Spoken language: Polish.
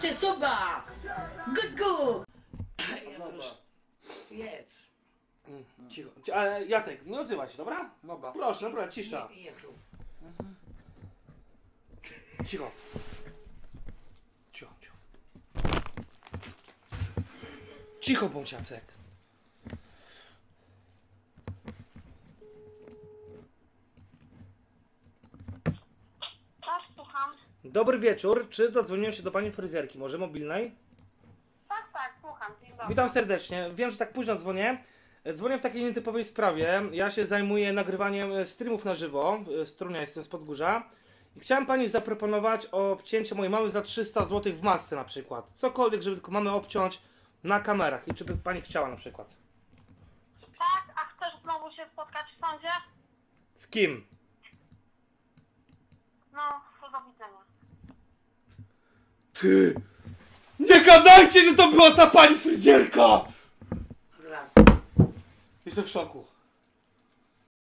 ty suba! Good go! Jedz. Cicho. Ale Jacek, nie odzywaj się, dobra? Dobra. Proszę, dobra, cisza. Jezu. Cicho. Cicho, cicho. Cicho bądź, Jacek. Tak, słucham. Dobry wieczór. Czy zadzwoniłem się do pani fryzjerki, może mobilnej? Tak, słucham. Dzień dobry. Witam serdecznie. Wiem, że tak późno dzwonię. Dzwonię w takiej nietypowej sprawie. Ja się zajmuję nagrywaniem streamów na żywo. Z Torunia, jestem z Podgórza. I chciałem pani zaproponować obcięcie mojej mamy za 300 zł w masce na przykład. Cokolwiek, żeby tylko mamy obciąć na kamerach. I czy by pani chciała na przykład? Tak, a chcesz znowu się spotkać w sądzie? Z kim? No, do widzenia. Ty! Nie gadajcie, że to była ta pani fryzjerka! Raz. Jestem w szoku.